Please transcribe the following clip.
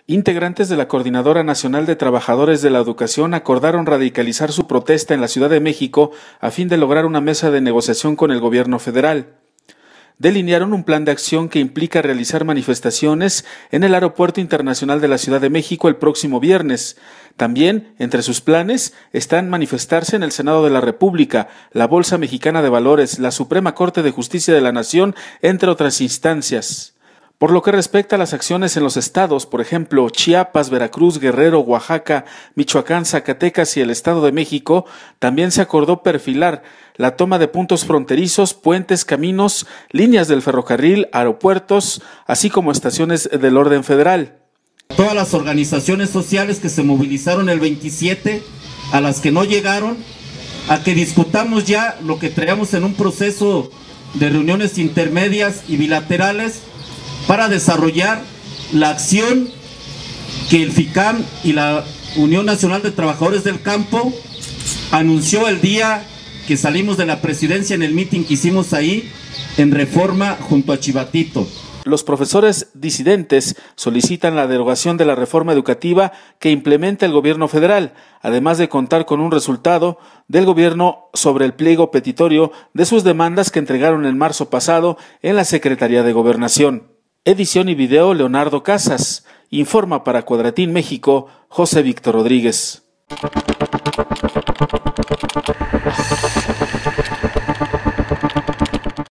Integrantes de la Coordinadora Nacional de Trabajadores de la Educación acordaron radicalizar su protesta en la Ciudad de México a fin de lograr una mesa de negociación con el gobierno federal. Delinearon un plan de acción que implica realizar manifestaciones en el Aeropuerto Internacional de la Ciudad de México el próximo viernes. También, entre sus planes, están manifestarse en el Senado de la República, la Bolsa Mexicana de Valores, la Suprema Corte de Justicia de la Nación, entre otras instancias. Por lo que respecta a las acciones en los estados, por ejemplo, Chiapas, Veracruz, Guerrero, Oaxaca, Michoacán, Zacatecas y el Estado de México, también se acordó perfilar la toma de puntos fronterizos, puentes, caminos, líneas del ferrocarril, aeropuertos, así como estaciones del orden federal. Todas las organizaciones sociales que se movilizaron el 27, a las que no llegaron, a que discutamos ya lo que traíamos en un proceso de reuniones intermedias y bilaterales, para desarrollar la acción que el FICAM y la Unión Nacional de Trabajadores del Campo anunció el día que salimos de la presidencia en el mitin que hicimos ahí en Reforma junto a Chivatito. Los profesores disidentes solicitan la derogación de la reforma educativa que implementa el gobierno federal, además de contar con un resultado del gobierno sobre el pliego petitorio de sus demandas que entregaron en marzo pasado en la Secretaría de Gobernación. Edición y video Leonardo Casas. Informa para Cuadratín México, José Víctor Rodríguez.